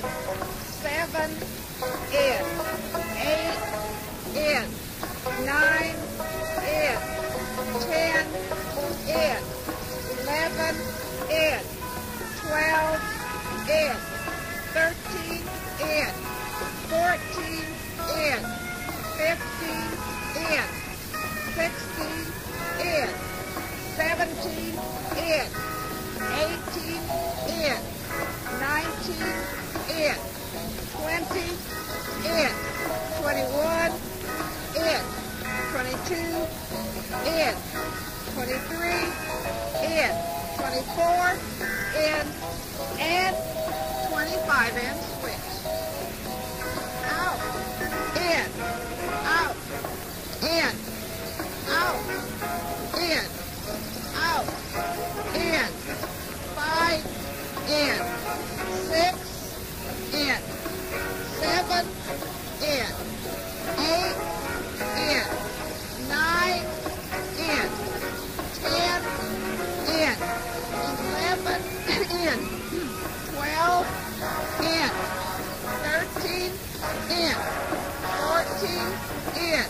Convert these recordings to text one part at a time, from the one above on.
in, 7 in, 8 in, 9 in, 10 in, 11 in, 12 in, 13 in, 14 in, 15 in, 16 in, 17 in, 18 in, 19 in, 20 in, 21 in, 22 in, 23 in, 24 in, and 25 in, switch. Out, in, out, in, out, in, out, in, 5 in, 6 in, 7 in, 8 in, 9 in, 10 in, 11 in, 12 in, 13 in, 14 in,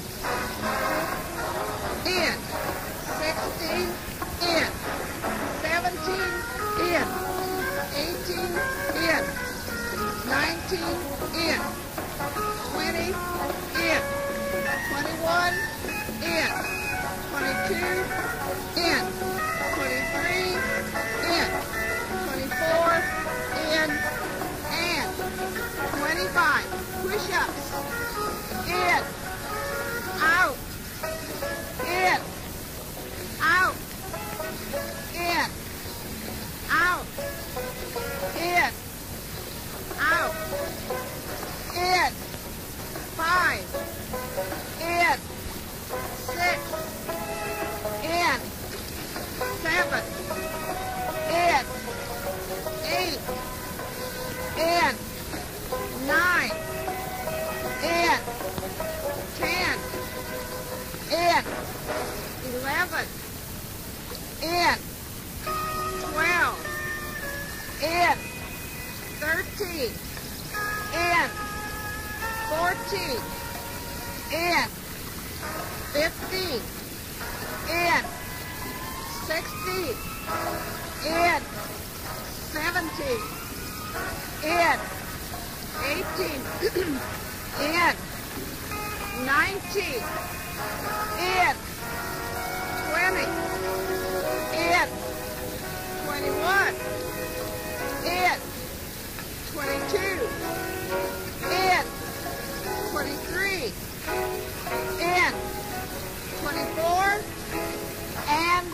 16 in, 17 in, 18 in, 19 in, 20 in, 21 in, 22 in, 23 in, 24 in, and 25. Push-ups. In, out, in, out, in, out, in, out, in, 5, in, 6, in, 7, in, 8, in, 9, in, 10, in, 11, in, 12, in, 13, in, 14, in, 15, in, 16, in, 17, in, 18, in, 19, in, 20, in, 21, in, 22, in, 23, in, 24, and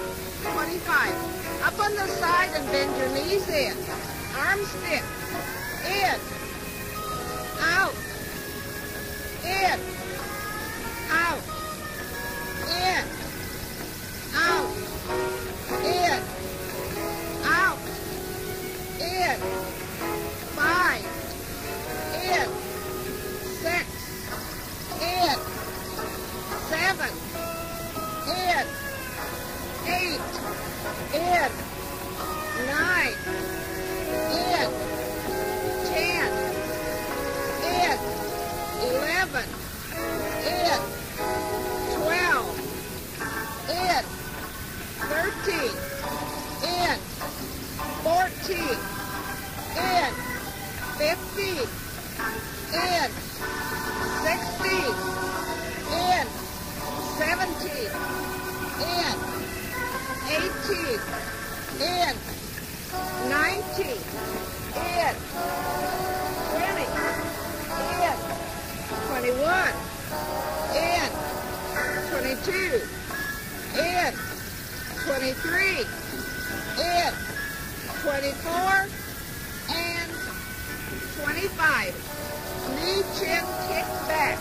25. Up on the side and bend your knees in. Arms stiff. In, out, in, out, in, out, in, out, in, 5, in, 6, in, 7, in, 8, in, 9, in, 10, in, 11, in, 12, in, 13, in, 14, in, 15, in, 16, in, 17, in, 18, in, 19, in, 20, in, 21, in, 22, in, 23, in, 24, and 25. Knee, chin, kick back.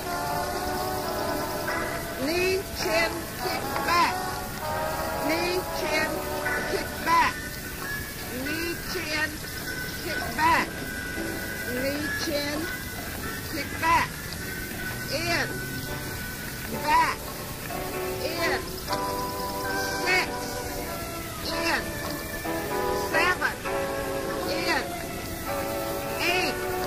Knee, chin, kick back. Knee, chin, kick back. Knee, chin, kick back. Knee, chin, kick back. In, back, in, 6, in, 7, in, 8,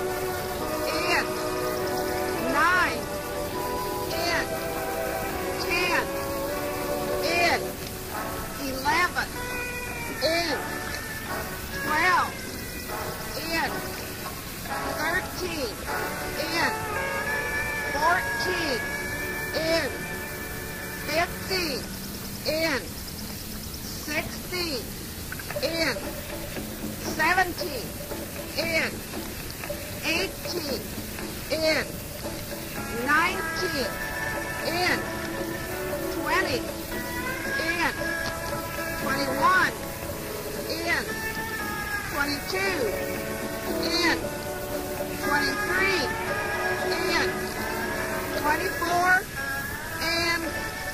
17, in, 18, in, 19, in, 20, in, 21, in, 22, in, 23, in, 24, and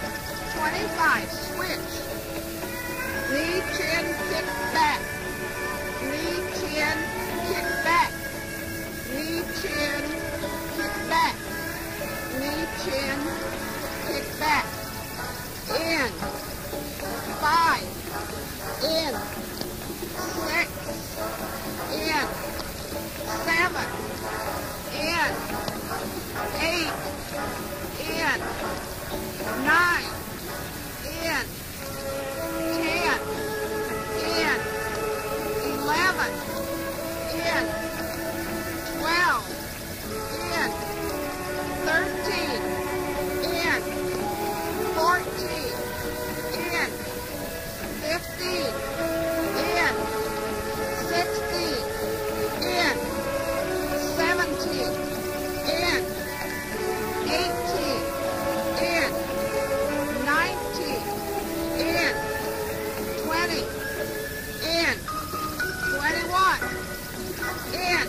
25. Switch. Knee, chin, kick back. Knee, chin, kick back. Knee, chin, kick back. Knee, chin, kick back. In. 5. In. 6. In. 7. In. 8. In. 9. In. 10. In. 11. In. 12. In. 13. In. 14. In. 15. In. 16. In. 17. In. 18. In. 19. In. 20. In. 21. In.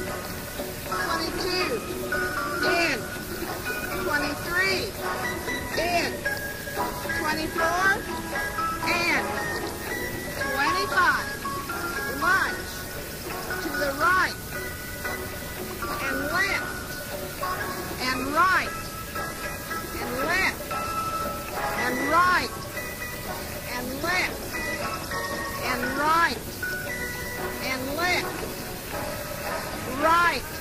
22. In. 23. In. 24. In. 25. Lunge to the right and left and right and left and right and left and right and left, right,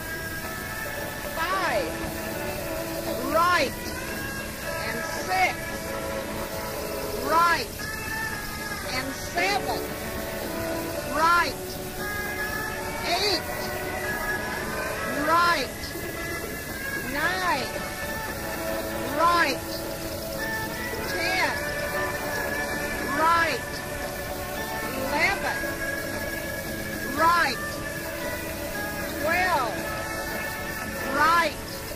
5, right and 6, right and 7, right, 8, right, 9, right, 10, right, 11, right, 12, right,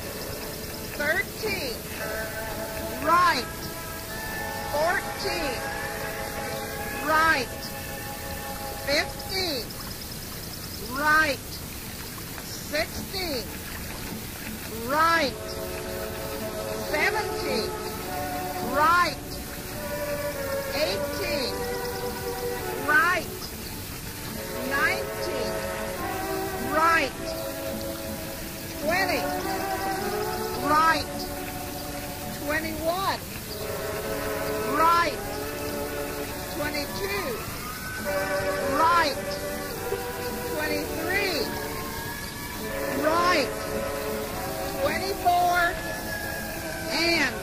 13, right, 14, right, 15, right, 16, right, 17, right, 18, right, 19, right, 20, right, 21, right, 22, right, 23, right, 24, and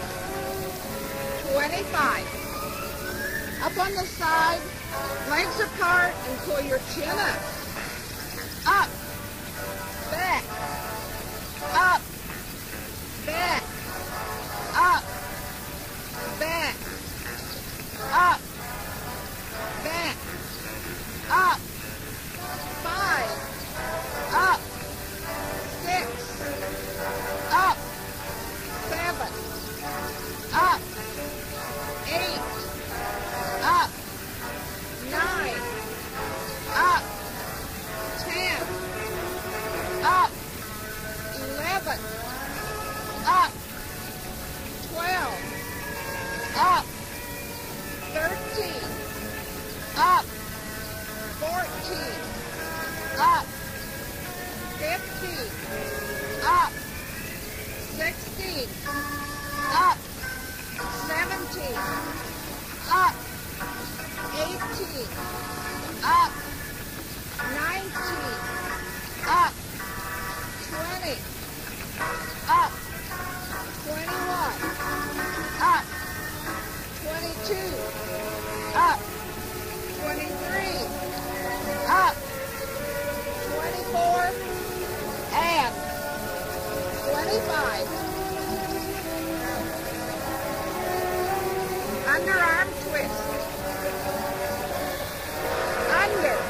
25. Up on the side, legs apart, and pull your chin up. Up, back, up, back, up, back, up, back, up, 5, up, 6, up, 7, up, 8, up, 9, up, 10, up, 11, up, 12, up, 13, up, 14, up, 15, up, 16, up, 17, up, 18, up, 19, up, 20, up, 21, up, 22, up, 23, up, 24, and 25. Underarm twist. Under.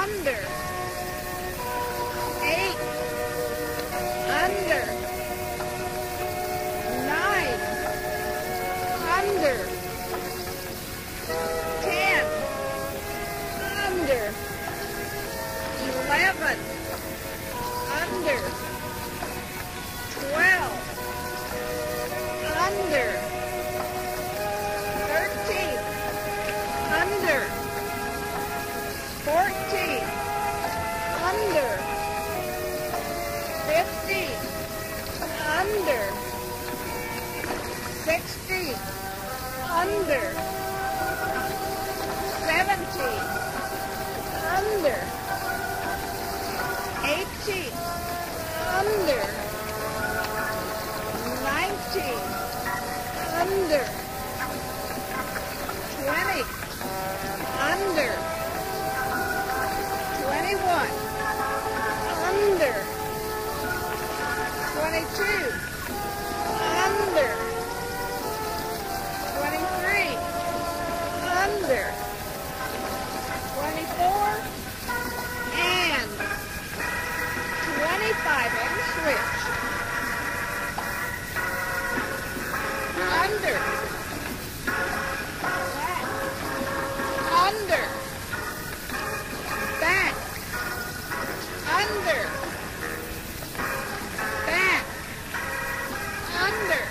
under, 8, under, 9, under, 10, under, 11, under, 12, under, 13, under, 14, under, 15, under, 16, under, 17, under, 18, under, 19, under, 20, under, 21, under, 22, under, 23, under, 24, and 25, and switch. Under, back, under, back, under,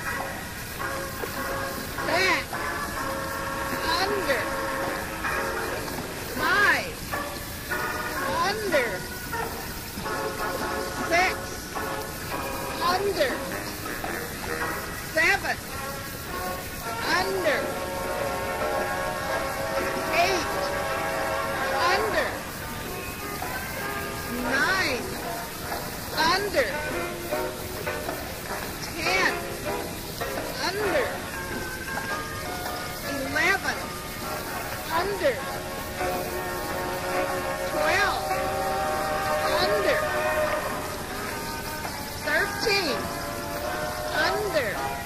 back, under, 5, under, 6, under, 7, under, 8, under, 9, under, 10, under, 11, under, 12, under, 13, under,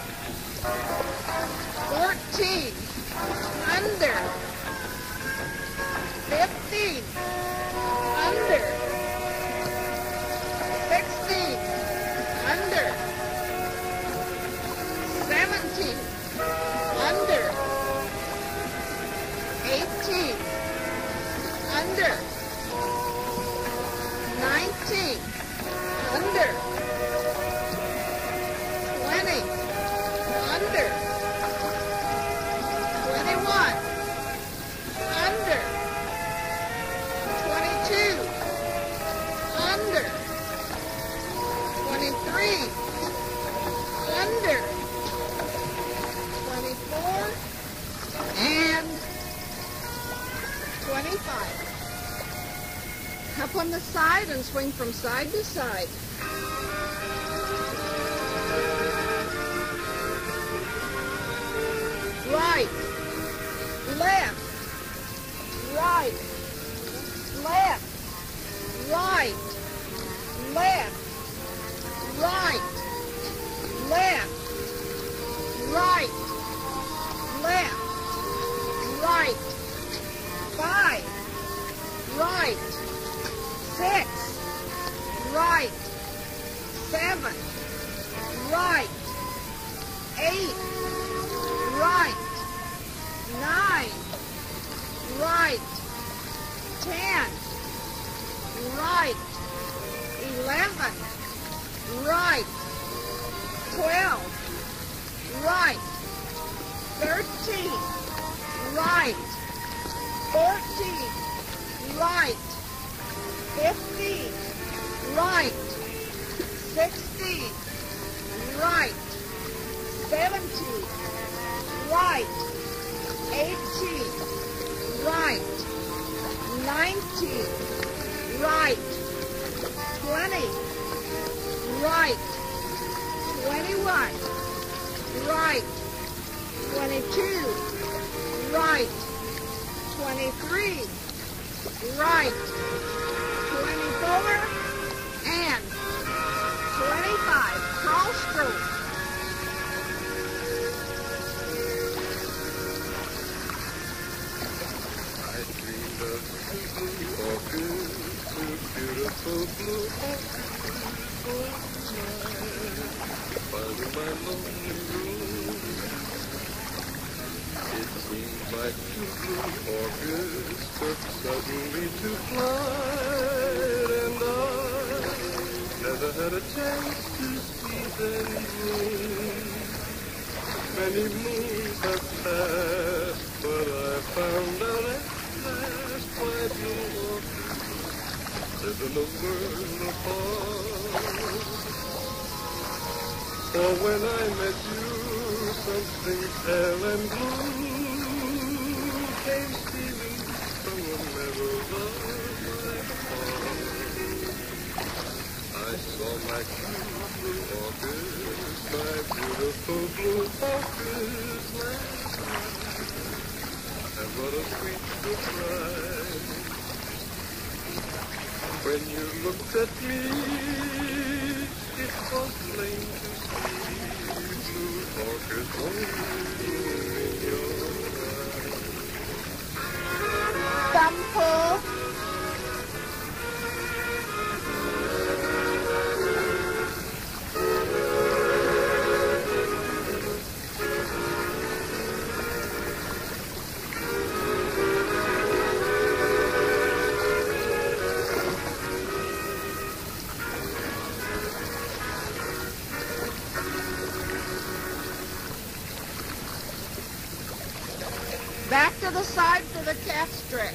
14, under, 15, under, 16, under, 17, under, 18, under, 19, under, 20, under, 21, under, 22, under, 23, under, 24, and 25. Up on the side and swing from side to side. Right, left, right, left, right, left, right, left, right, left, right, 5, right, 6, right, 7, right, 8, right, 9, right, 10, right, 11, right, 12, right, 13, right, 14, right, 15, right, 16, right, 17, right, 18, right, 19, right, 20, right, 21, right, 22, right, 23, right, 24, and 25. Cross stroke. I dreamed of you walking blue orchids all night, finding my lonely room. It seems like two blue orchids took suddenly to flight, and I never had a chance to see them bloom. Many moons have passed, but I found out at last why blue orchids live in a world apart. For when I met you, something pale and blue came stealing from the meadows of my heart. I saw my cute blue orchids, my beautiful blue orchids last night, and what a sweet surprise. When you looked at me, it was plain to see blue orchids only in your eyes. Thumb pull. Back to the side for the calf stretch.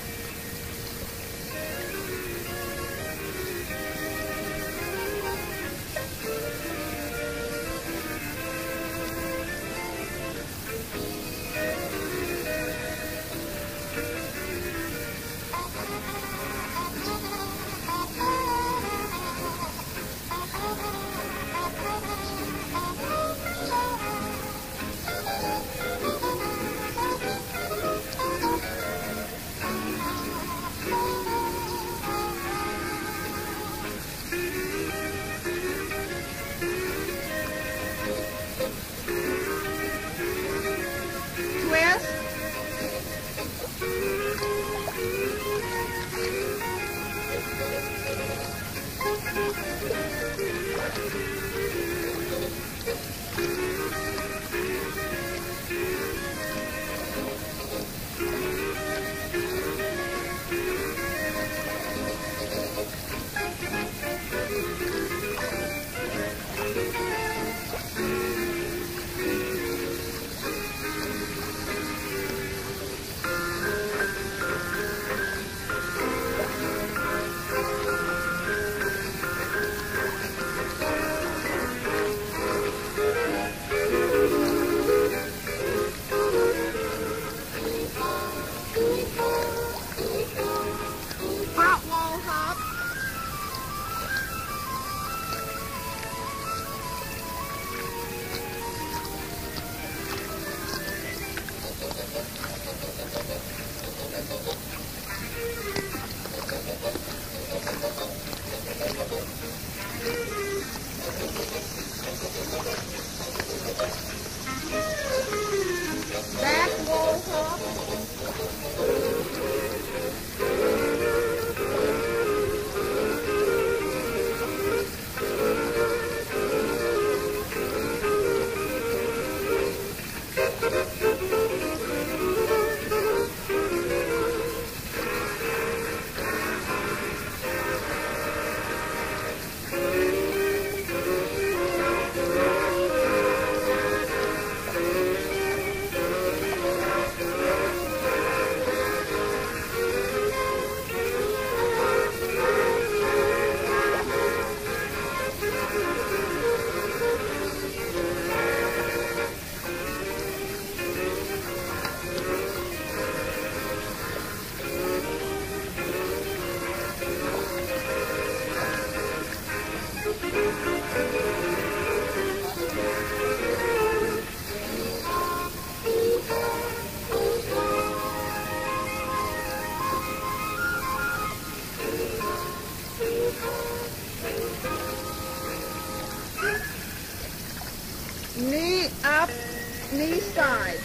Knee up, knee side.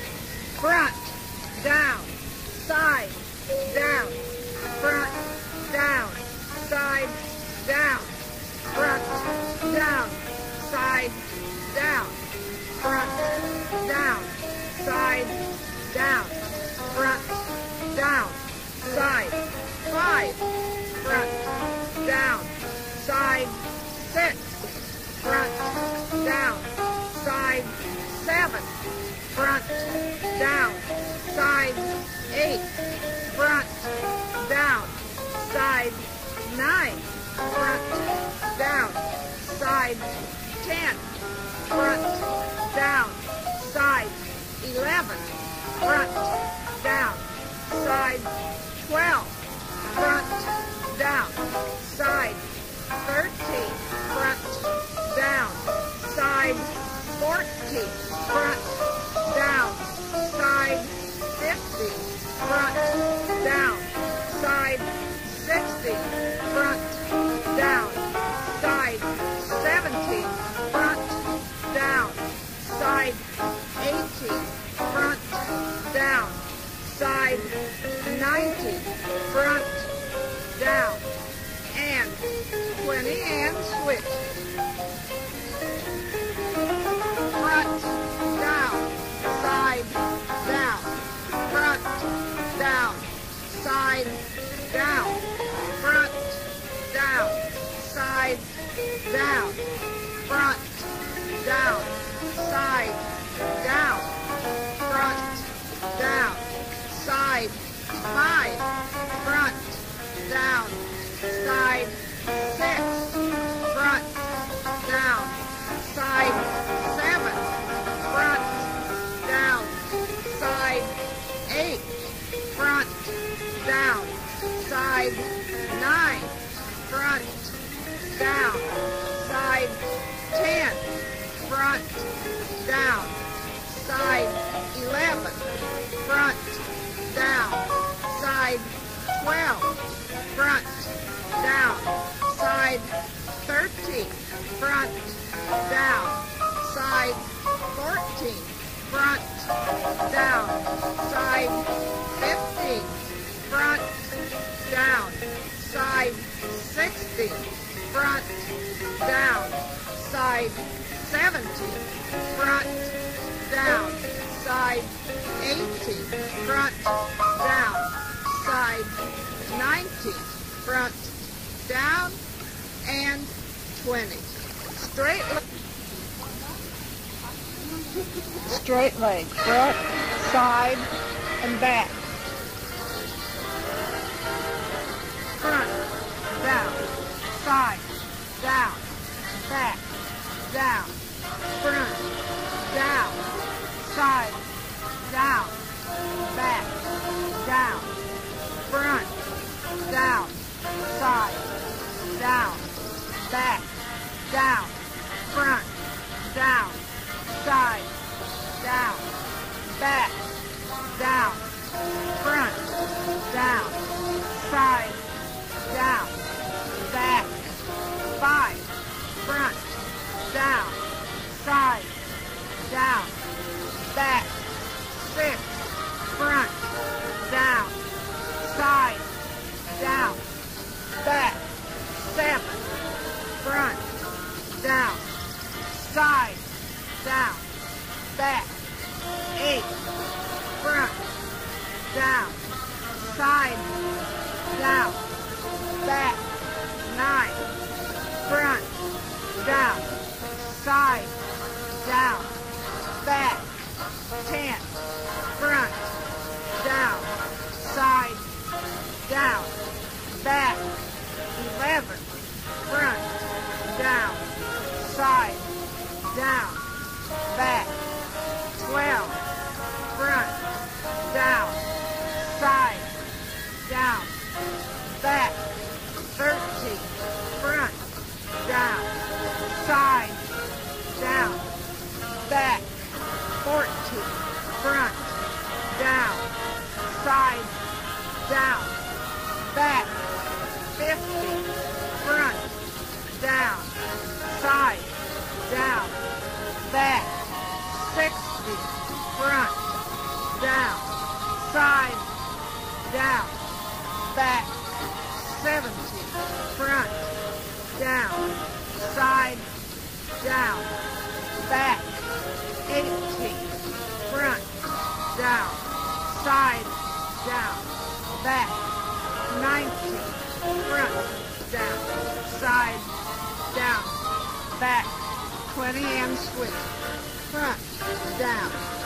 Front, down, side, down, front, side 6, front, down, side 7, front, down, side 8, front, down, side 9, front, down, side 10, front, down, side 11, front, down, side 12, front, down, side 13, front, down, side 14, front, down, side 50, front, down, side 60, front, down, side 17, front, down, side 18, front, down, side 90, front, down, and 20, and switch. Front, down, side, down, front, down, side, down, front, down, side, down, front, down, side, down, front, down, side 5, front, down, side 6, front, down, side 7, front, down, side 8, front, down, side 9, front, down, side 10, front, down, side 11, front, down, side 12, front, down, side 13, front, down, side 14, front, down, side 15, front, down, side 16, front, down, side 17, front, down, side 18, front, down, side 19, front, down, and 20. Straight leg, front, side, and back. Front, down, side, down, back, down, front, down, side, down, back, down, front, down, side, down, back, down, front, down, side, down, back, down, front, down, side, down, back, 5, front, down, side, down, back, 6, front, down, side, down, back, 7, front, down, side, down, back, 8, front, down, side, down, back, 9, front, down, side, down, back, 10, front, down, side, down, back, 11, front, down, side, down, back, 12, front, down, side, down, back, 13, front, down, side, down, back, 14, front, down, side, down, back, 50, front, down, side, down, back, 60, front, down, side, down, back, 70, front, down, side, down, back, 18, front, down, side, down, back, 19, front, down, side, down, back, 20 and switch, front, down,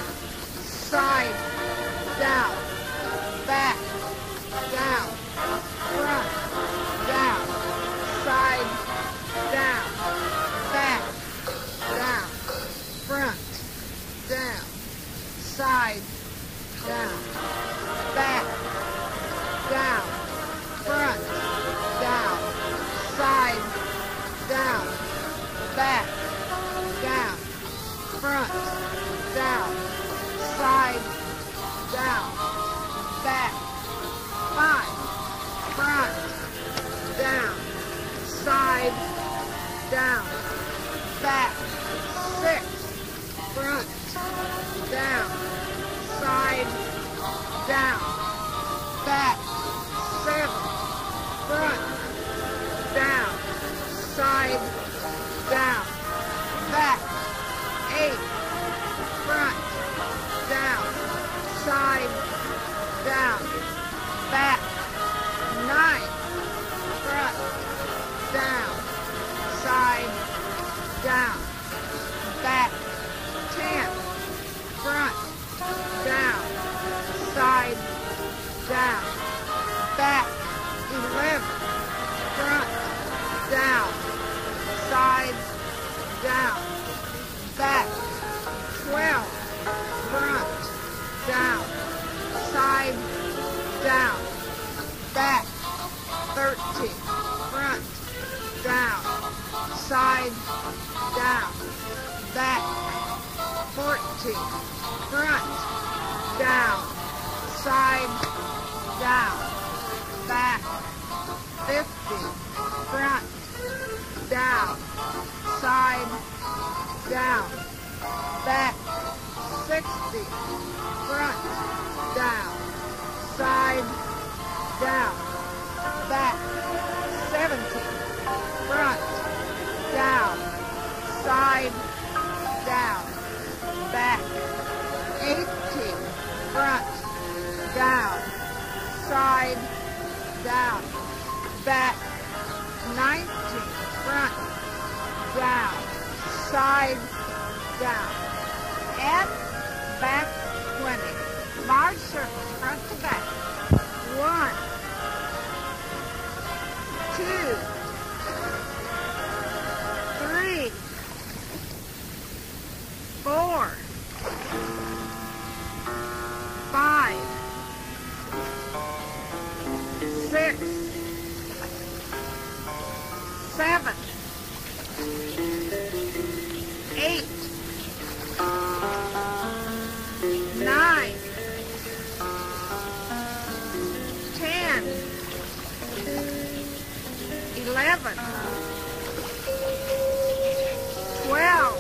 side, down, back, down, front, down, side, down, back, down, front, down, side, down, back, down, front, down, side, down, back, down, front, down, side, down, back, 5, front, down, side, down, back, 6, front, down, side, down, back, 7, front, down, side, down, back, 8, front, down, side, down, back, 9, front, down, side, down, back, 10, front, down, side, down, back, 11, front, down, side, down, back, 12, front, down, side, down, back, 13, front, down, side, down, back, 14, front, down, side, down, back, 15, front, down, side, down, back, 60, front, down, side, down, back, 70, front, down, side, down, back, 18, front, down, side, down, back, 19, front, down, side, down, and back 20. Large circles, front to back. 1, 2, 3, 4, 5, 6, 7, 8, 9, 10, 11, 12,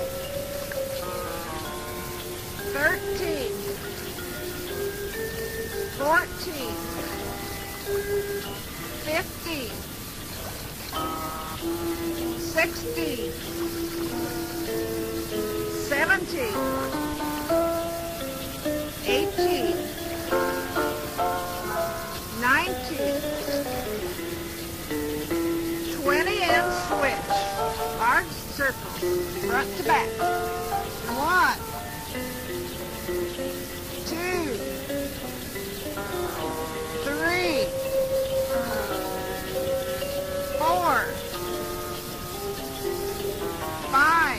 13, 14, 15, 16, 17, 18, 19, 20 and switch. Large circle, front to back. 1, 2, 3, 4, 5,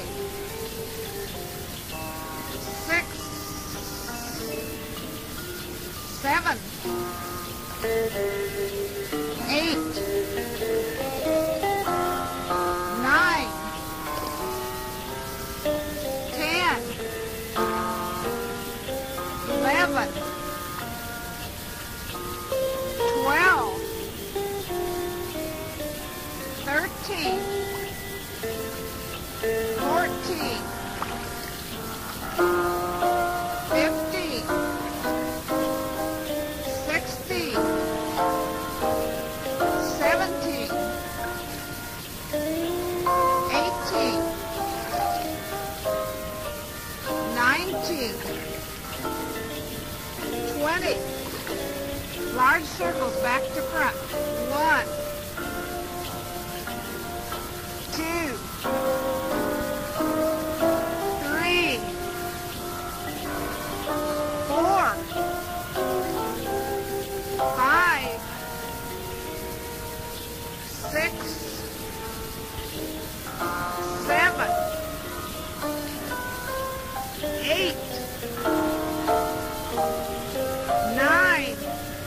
6, 7, 8, 9, 10, 6, 7, 8, 9,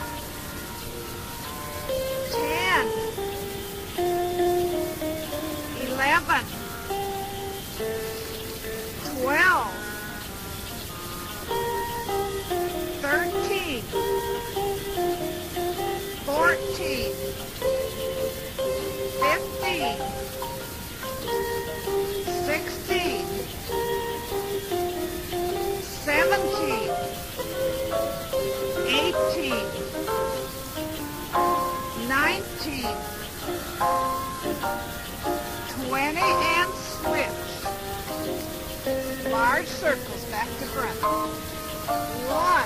10, 11, 12, 13, 14, 15, 16, 17, 18, 19, 20, and switch. Large circles back to front. 1,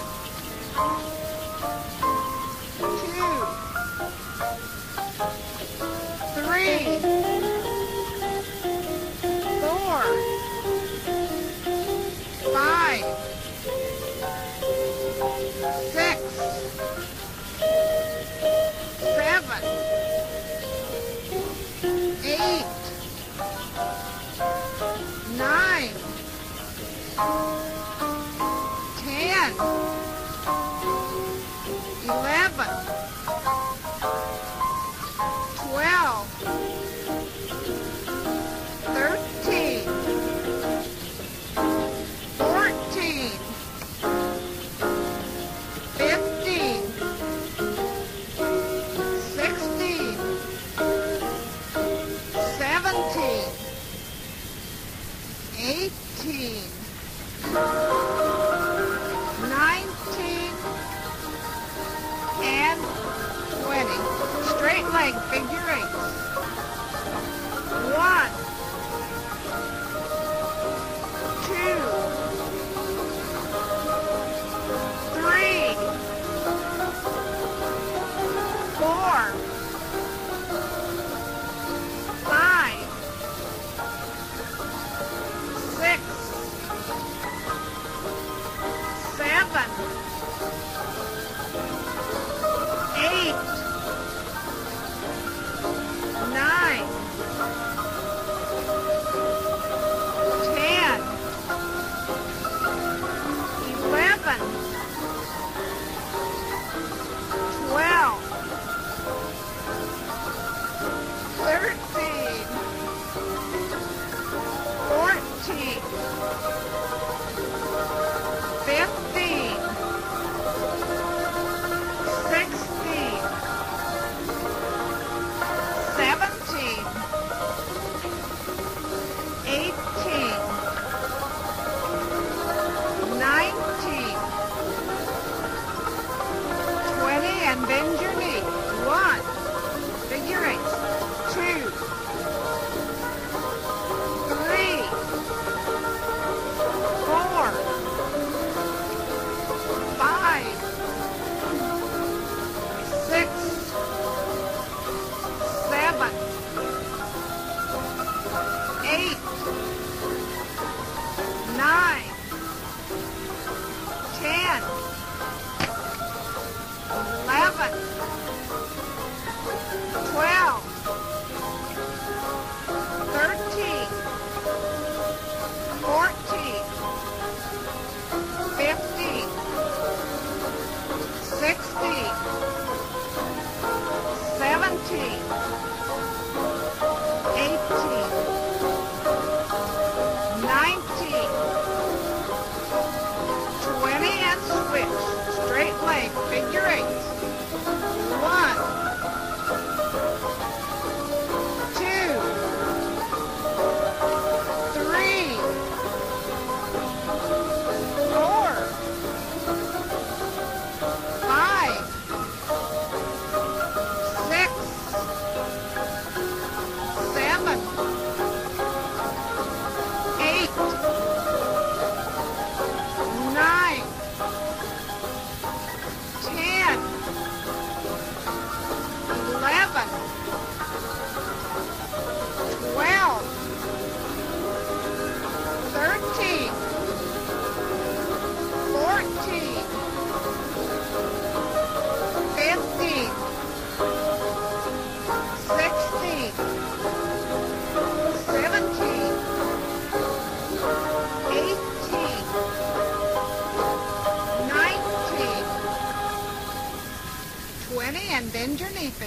2, 3, 4, 5, 6, 7, 8, 9, 10, 11, 12, 13, 14, 15, 16, 17, 18, 19, and 20. Straight leg figure eights. 1, 2, 3, 4, 5, 6, 7, 8, 9, 10, 11, 12, 13, 14, 15, 16, 17, 18, 19, 20, and bend your knee. 1, figure eights. 2, 3, 4, 5, 6, 7, 8, 9, 10, 11, 12, 13, 14, 15, 16, 17, 18, 19, 20, and switch. Straight leg figure eights. 1, 2, 3, 4, 5, 6,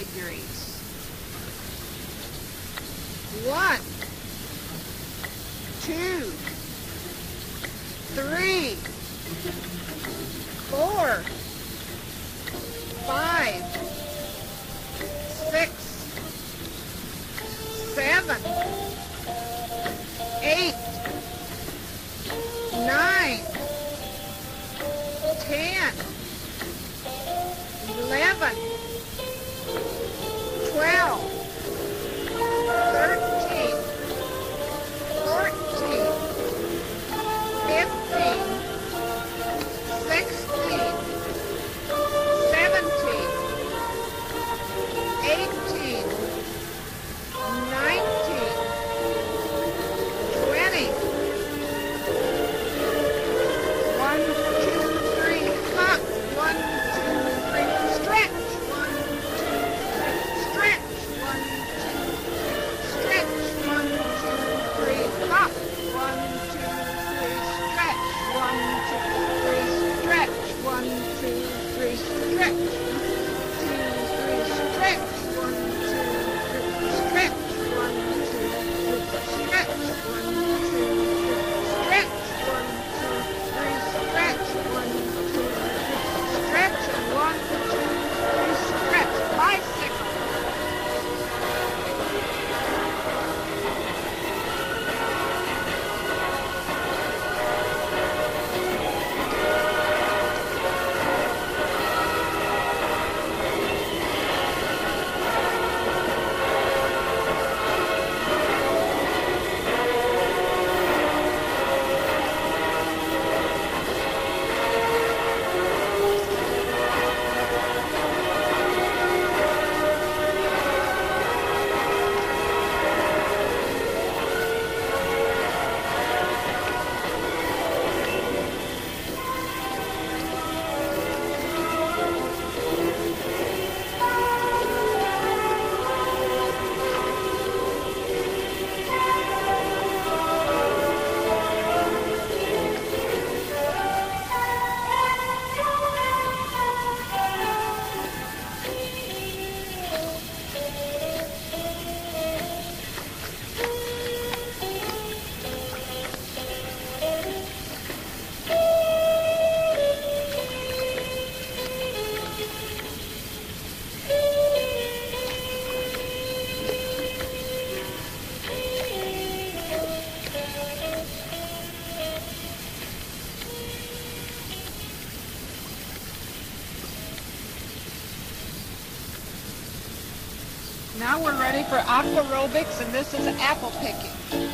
degrees. 1, 2, 3, 4, 5, 6, 7, 8, 9, 10, 11, 12, 13, 14, 15, 16, 17, 18, 19, 20. 1, 2, 3, hop. 1, 2, 3, stretch. 1, 2, 3, stretch. 1, 2, 3, stretch. 1, 2, 3, hop. 1, 2, 3, stretch. 1, 2, 3, stretch. 1, 2, 3, stretch. 2, 3, stretch. 1, 2, 3, stretch. 1, 2, 3, stretch. 1, 2, 3, stretch. 1, 2, 3, stretch. 1, 2, 3, stretch. And 1, 2, 3, stretch. Bicycle. Now we're ready for aquarobics, and this is apple picking.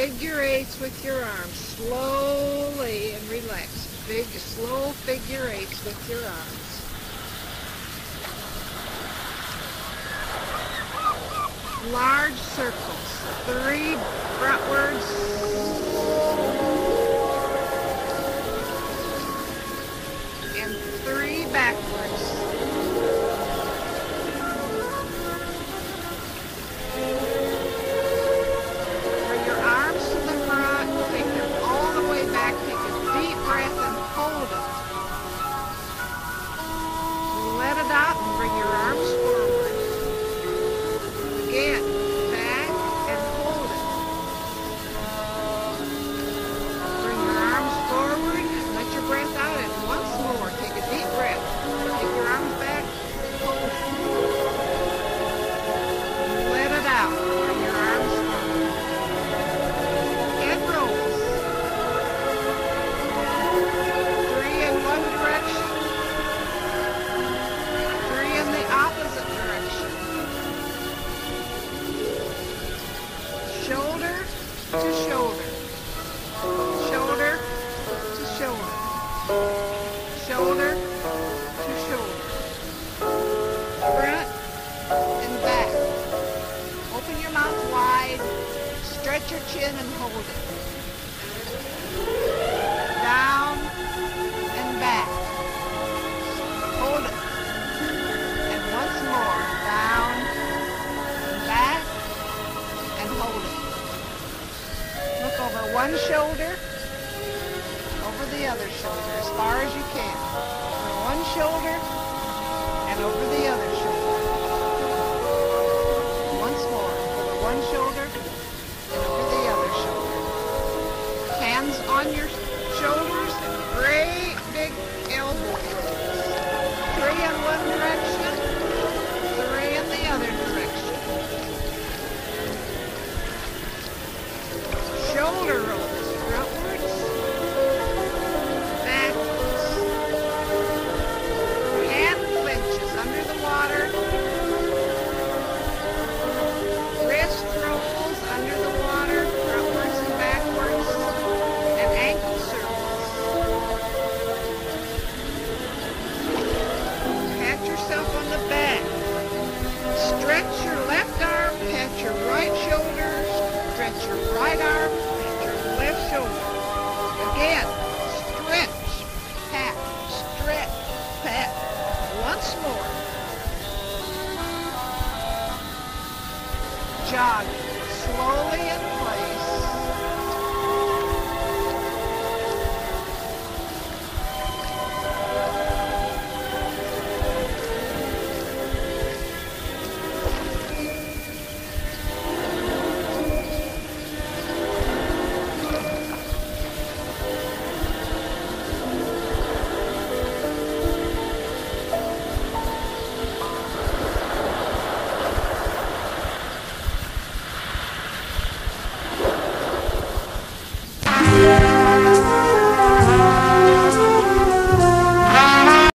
figure eights with your arms, slowly and relaxed. Big, slow figure eights with your arms. Large circles, 3 frontwards, and 3 backwards. Bring your arms to the front, take them all the way back, take a deep breath and hold it. Let it out and bring your arms forward. Again, back and hold it. Bring your arms forward and let your breath out. And once more, take a deep breath. Take your arms back, hold it. Let it out. Bring your arms forward. Head rolls. 3 in one direction. 3 in the opposite direction. Shoulder to shoulder, shoulder to shoulder, shoulder to shoulder, front and back. Open your mouth wide, stretch your chin and hold it. Down and back, hold it. And once more, down and back. And hold it. Look over one shoulder, over the other shoulder, as far as you can. Over one shoulder, and over the other shoulder. Once more, over one shoulder, and over the other shoulder. Hands on your shoulders, and great big elbow rolls. 3 in one direction, 3 in the other direction. Shoulder rolls, frontwards, backwards. Hand clenches under the water. Wrist rolls under the water, frontwards and backwards. And ankle circles. Pat yourself on the back. Stretch your left arm, pat your right shoulder, stretch your right arm, pat your left shoulder. Again, stretch, pat, stretch, pat. Once more. Jog slowly in place.